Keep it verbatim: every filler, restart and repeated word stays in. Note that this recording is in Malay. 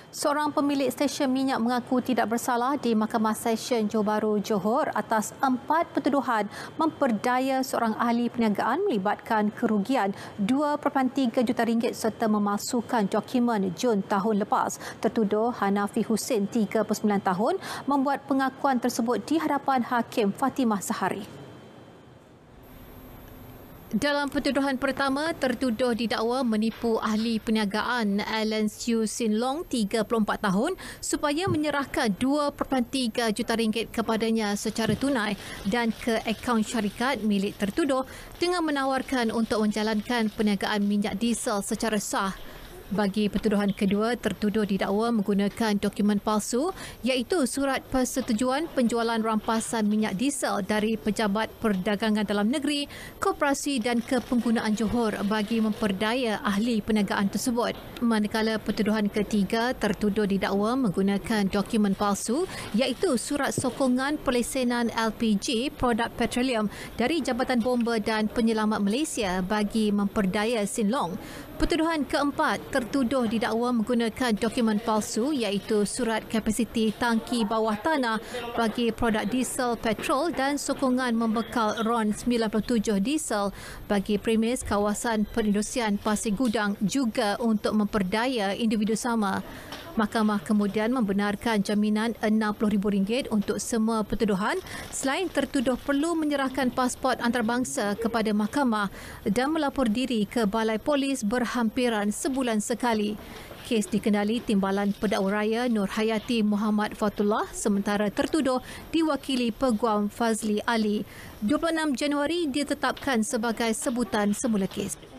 Seorang pemilik stesen minyak mengaku tidak bersalah di Mahkamah Session Johor Bahru, Johor atas empat pertuduhan memperdaya seorang ahli perniagaan melibatkan kerugian dua perpuluhan tiga juta ringgit serta memalsukan dokumen Jun tahun lepas. Tertuduh Hanafi Hussein, tiga puluh sembilan tahun, membuat pengakuan tersebut di hadapan Hakim Fatimah Sahari. Dalam pertuduhan pertama, tertuduh didakwa menipu ahli perniagaan Alan Siu Sin Long, tiga puluh empat tahun, supaya menyerahkan dua perpuluhan tiga juta ringgit kepadanya secara tunai dan ke akaun syarikat milik tertuduh dengan menawarkan untuk menjalankan perniagaan minyak diesel secara sah. Bagi pertuduhan kedua, tertuduh didakwa menggunakan dokumen palsu iaitu surat persetujuan penjualan rampasan minyak diesel dari Pejabat Perdagangan Dalam Negeri, Koperasi dan Kepenggunaan Johor bagi memperdaya ahli perniagaan tersebut. Manakala pertuduhan ketiga, tertuduh didakwa menggunakan dokumen palsu iaitu surat sokongan perlesenan L P G produk petroleum dari Jabatan Bomba dan Penyelamat Malaysia bagi memperdaya Sin Long. Pertuduhan keempat, tertuduh didakwa menggunakan dokumen palsu iaitu surat kapasiti tangki bawah tanah bagi produk diesel petrol dan sokongan membekal R O N sembilan puluh tujuh diesel bagi premis kawasan perindustrian Pasir Gudang juga untuk memperdaya individu sama. Mahkamah kemudian membenarkan jaminan enam puluh ribu ringgit untuk semua pertuduhan selain tertuduh perlu menyerahkan pasport antarabangsa kepada mahkamah dan melapor diri ke Balai Polis berhampiran sebulan sekali. Kes dikendali Timbalan Pendakwa Raya Nur Hayati Muhammad Fatullah sementara tertuduh diwakili Peguam Fazli Ali. dua puluh enam Januari ditetapkan sebagai sebutan semula kes.